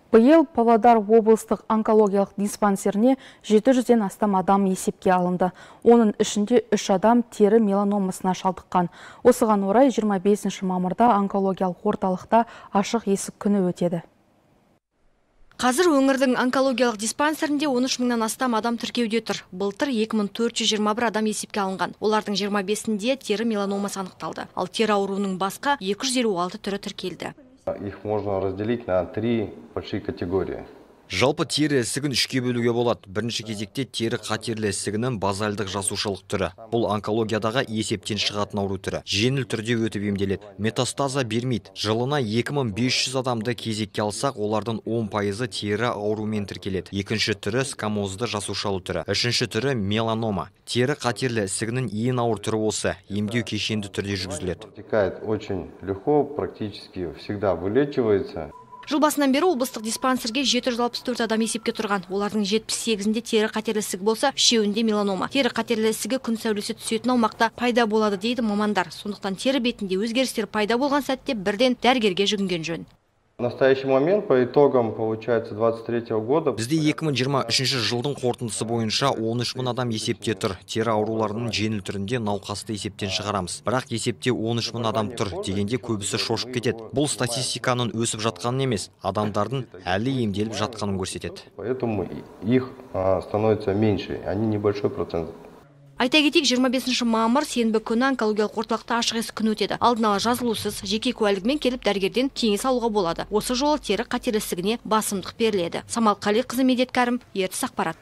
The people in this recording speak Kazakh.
Биыл Павлодар облыстық онкологиялық диспансеріне 700-ден астам адам есепке алынды. Оның ішінде 3 адам тері меланомасына шалдыққан. Осыған орай 25 мамырда онкологиялық орталықта ашық есік күні өтеді. Қазір өңірдің онкологиялық диспансерінде 13 мыңнан астам адам тіркеуде тұр. Былтыр 2421 адам есепке алынған. Олардың 25-інде тері меланомасы анықталды. Ал тері ауруының басқа 256 түрі тіркелді. Их можно разделить на 3 большие категории. Жалпы тері ісігін үшке бөлуге болады. Бірінші кезекте тері қатерлі ісігінің базальдық жасушалық түрі. Бұл онкологиядағы есептен шығатын ауру түрі. Жеңіл түрде өтіп емделеді. Метастаза бермейді. Жылына 2500 адамды кезекке алсақ, олардың 10% тері аурумен тіркеледі. Екінші түрі скамозды жасушалы түрі. Үшінші түрі меланома. Тері қатерлі ісігінің ең ауыр түрі осы. Емдеу кешенді түрде жүргізіледі. Протекает очень легко, практически всегда вылечивается. Жыл басынан бері облыстық диспансерге 764 адам есепке тұрған. Олардың 78-інде тері қатерлі ісік болса, 3-еуінде меланома. Тері қатерлі ісігі күн сәулесі түсетін аумақта пайда болады дейді мамандар. Сондықтан тері бетінде өзгерістер пайда болған сәтте бірден дәрігерге жүгінген жөн. В настоящий момент по итогам получается 23 года. Бізде 2023 жылдың қорытындысы бойынша 13 мың адам есепте тұр. Тері ауруларының жеңіл түрінде науқасты есептен шығарамыз. Бірақ есепте 13 мың адам тұр дегенде көбісі шошып кетеді. Бұл статистиканың өсіп жатқанын емес, адамдардың әлі емделіп жатқанын көрсетеді. Поэтому их становится меньше, они небольшой процент. Айта кетейік, 25 мамыр сенбі күні онкологиялық орталықта ашық есік күні өтеді. Алдын ала жазылусыз, жеке куәлігімен келіп дәрігерден кеңес алуға болады. Осы жолы тері қатерлі ісігіне басымдық беріледі. Самал Қалиқызы, Медет Кәрім, ертіс ақпарат.